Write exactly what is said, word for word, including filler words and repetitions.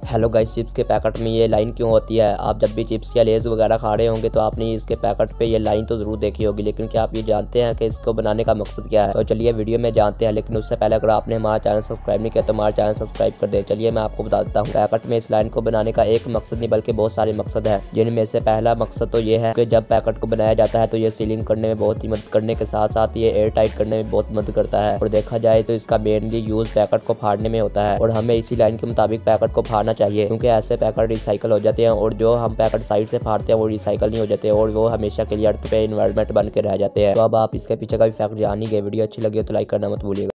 Hello guys, chips के packet में ये लाइन क्यों होती है? आप जब भी चिप्स या लेज वगैरह खा रहे होंगे तो आपने इसके पैकेट पे ये लाइन तो जरूर देखी होगी, लेकिन क्या आप ये जानते हैं कि इसको बनाने का मकसद क्या है? तो चलिए वीडियो में जानते हैं, लेकिन उससे पहले अगर आपने हमारा चैनल सब्सक्राइब नहीं किया तो हमारा चैनल सब्सक्राइब कर दे। चलिए मैं आपको बता देता हूँ। पैकेट में इस लाइन को बनाने का एक मकसद नहीं बल्कि बहुत सारे मकसद है, जिनमें से पहला मकसद तो ये है कि जब पैकेट को बनाया जाता है तो ये सीलिंग करने में बहुत ही मदद करने के साथ साथ ये एयर टाइट करने में बहुत मदद करता है। और देखा जाए तो इसका मेनली यूज पैकेट को फाड़ने में होता है और हमें इसी लाइन के मुताबिक पैकेट को फाड़ना चाहिए, क्योंकि ऐसे पैकेट रिसाइकल हो जाते हैं और जो हम पैकेट साइड से फाड़ते हैं वो रिसाइकल नहीं हो जाते और वो हमेशा के लिए अर्थ पे इन्वायरमेंट बन के रह जाते हैं। तो अब आप इसके पीछे का भी फैक्ट जान ही गए। वीडियो अच्छी लगी हो तो लाइक करना मत भूलिएगा।